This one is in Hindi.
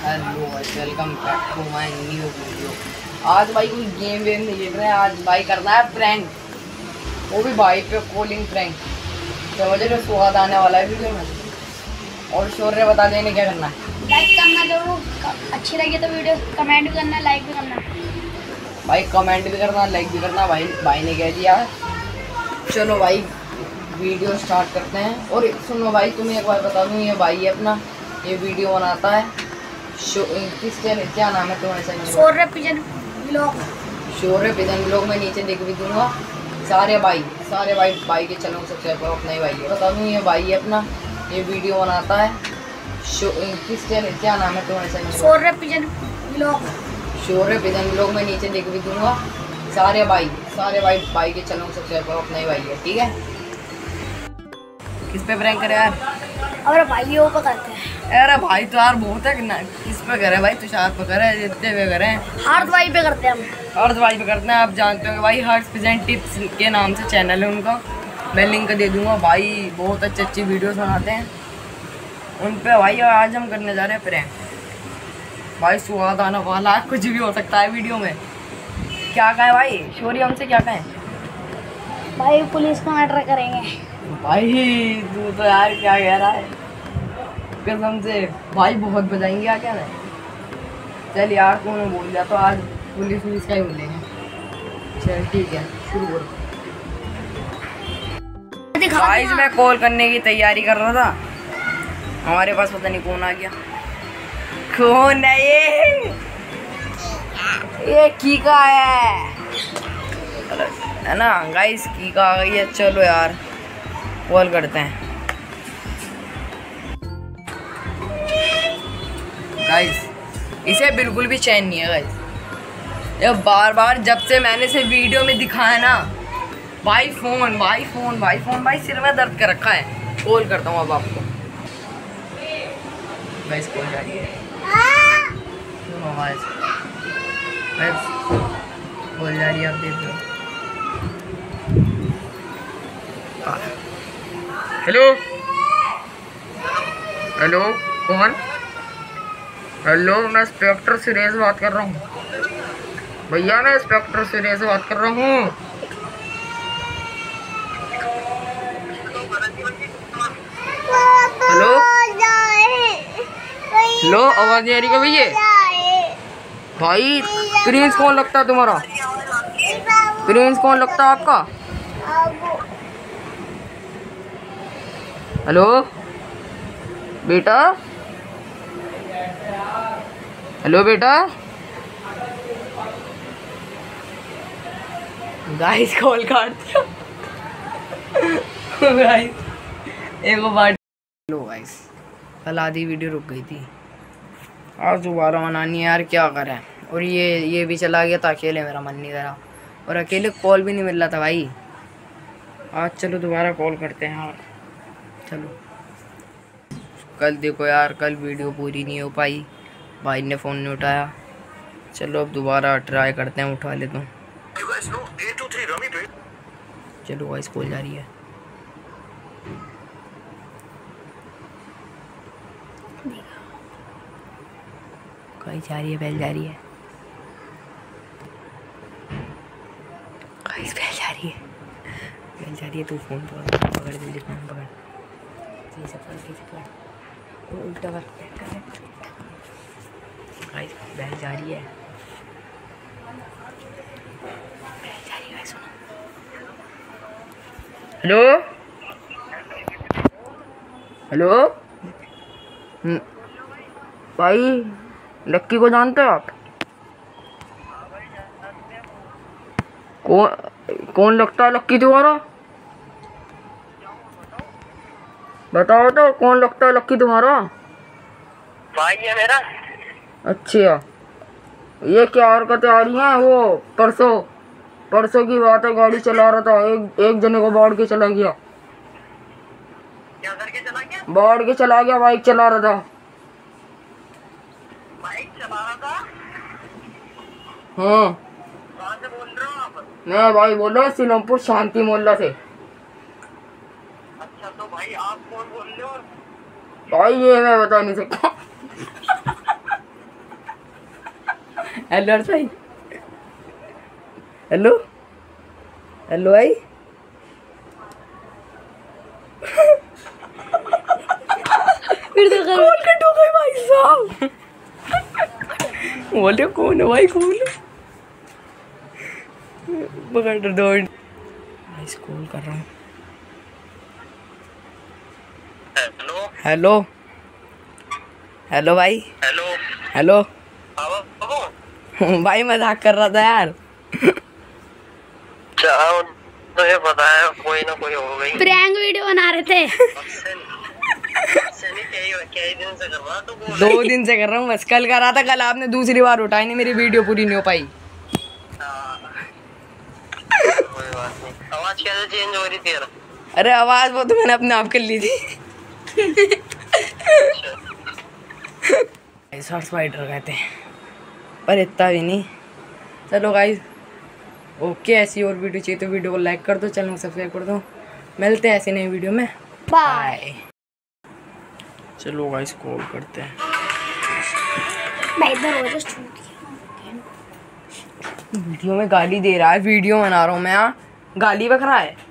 Hello welcome back to my new video. आज भाई कोई गेम वेम नहीं खेल रहे हैं, आज भाई करना है प्रैंक, वो भी भाई पे कॉलिंग प्रैंक। समझ रहे हो, स्वाद आने वाला है वीडियो में। और शौर्य बता देने क्या करना है। लाइक करना जरूर, अच्छी लगी तो वीडियो कमेंट भी करना, लाइक भी करना। भाई कमेंट भी करना, लाइक भी करना। भाई ने कह दिया। चलो भाई वीडियो स्टार्ट करते हैं। और सुनो भाई, तुम्हें एक बार बता दूँ, ये भाई है अपना, ये वीडियो बनाता है। किस चैनल, क्या नाम है तुम्हारे? Shaurya pigeon vlog. Shaurya pigeon vlog में नीचे लिख भी दूंगा। सारे भाई के चैनल को सब्सक्राइब करो। अपना ही भाई है, बता दूँ, ये भाई है अपना, ये वीडियो बनाता है। किस चैनल, क्या नाम है तुम्हारे channel? Shaurya pigeon vlog. Shaurya pigeon vlog में नीचे लिख भी दूंगा। सारे भाई के चैनल को सब्सक्राइब करो। अपना ही भाई है, ठीक है। किस पे प्रैंक करे यार? और भाई वो करते हैं। अरे भाई तो यार बहुत है ना, किस पे करे भाई? तुषार पे करे, जितने पे करे, हार्द भाई पे करते हैं हम। हार्द भाई पे करते हैं। आप जानते हो भाई, हार्द पिजन टिप्स के नाम से चैनल है उनका, मैं लिंक दे दूंगा। भाई बहुत अच्छी वीडियोस बनाते हैं उन पे भाई। और आज हम करने जा रहे हैं प्रैंक। भाई स्वाद आने वाला है, कुछ भी हो सकता है वीडियो में। क्या कहें भाई, शौर्य हमसे क्या कहें? भाई पुलिस को मैटर करेंगे। भाई तू तो यार क्या कह रहा है, कसम से भाई बहुत बजाएंगे। क्या कहना है? चल यार तूने बोल दिया तो आज पुलिस का ही बोलेंगे। चल ठीक है, शुरू करो। गाइस मैं कॉल करने की तैयारी कर रहा था, हमारे पास पता नहीं कौन आ गया। कौन है ये कीका है ना गाइस, कीका आ गई है। चलो यार कॉल करते हैं। गाइस इसे बिल्कुल भी चैन नहीं है गाइस, ये बार जब से मैंने इसे वीडियो में दिखाया ना, भाई फोन सिर में दर्द कर रखा है। कॉल करता हूँ अब आपको। गाइस कॉल जा रही है, सुनो गाइस, कॉल जा रही है, आप देख लो। हेलो कौन? हेलो मैं इंस्पेक्टर सुरेश बात कर रहा हूँ भैया, मैं इंस्पेक्टर सुरेश बात कर रहा हूँ। हेलो हेलो, आवाज नहीं आ रही क्या भैया? भाई प्रिंस कौन लगता है तुम्हारा? प्रिंस कौन लगता है आपका? हेलो बेटा, हेलो बेटा। गाइस कॉल काट दिया गाइस, एक बार। लो गाइस, कल आधी वीडियो रुक गई थी, आज दोबारा बनानी है यार, क्या करें। और ये भी चला गया था अकेले, मेरा मन नहीं करा, और अकेले कॉल भी नहीं मिल रहा था भाई। आज चलो दोबारा कॉल करते हैं यार। चलो कल देखो यार, कल वीडियो पूरी नहीं हो पाई, भाई ने फ़ोन नहीं उठाया। चलो अब दोबारा ट्राई करते हैं, उठा लेता हूँ। चलो वॉइस कॉल जा रही है। कहीं जा रही है, बेल जा रही है, गाइस बेल जा रही है, तू फ़ोन पकड़, जल्दी फ़ोन पकड़, उल्टा कर, गाइस बेल जा रही है, सुनो। हेलो भाई, लक्की को जानते हो आप? कौन लगता है लक्की तुम्हारा? बताओ तो, कौन लगता है लक्की तुम्हारा? भाई है मेरा। अच्छा, ये क्या हरकतें आ रही हैं? वो परसों की बात है, गाड़ी चला रहा था, एक जने को बाढ़ के चला गया। क्या करके चला गया? बाढ़ के चला गया, बाइक चला रहा था। बाइक चला रहा था? हाँ। कहाँ से बोल रहे हो आप? मैं भाई बोल रहा हूँ सीलमपुर शांति मोहल्ला से। अच्छा तो भाई आप कौन बोल रहे हो? भाई ये मैं बता नहीं सकता हेलो अर्श भाई, हेलो हेलो भाई। फिर तो कर कॉल कट हो गई भाई साहब। बोले कौन है भाई, कौन है? पकड़ दो भाई, कॉल कर रहा हूँ। हेलो हेलो हेलो भाई, हेलो हेलो बाबू भाई मजाक कर रहा था यार। चाहो तो ये पता है कोई ना कोई हो गई। प्रैंक वीडियो बना रहे थे। कई दिन से कर रहा तो 2 दिन से कर रहा हूँ बस। कल करा था, कल आपने दूसरी बार उठाई नहीं, मेरी वीडियो पूरी नहीं हो पाई। कोई बात नहीं। आवाज कैसे चेंज हो रही थी यार? अरे आवाज वो तो मैंने अपने आप कर ली थी। शॉर्ट स्पाइडर कहते हैं, पर इतना भी नहीं। चलो गाइस, ओके, ऐसी और वीडियो चाहिए तो वीडियो को लाइक कर दो, चैनल को सब्सक्राइब कर दो। मिलते हैं ऐसी नई वीडियो में, बाय। चलो गाइस कॉल करते हैं। मैं इधर हो जा। वीडियो में गाली दे रहा है, वीडियो बना रहा हूँ मैं, यहाँ गाली बक रहा है।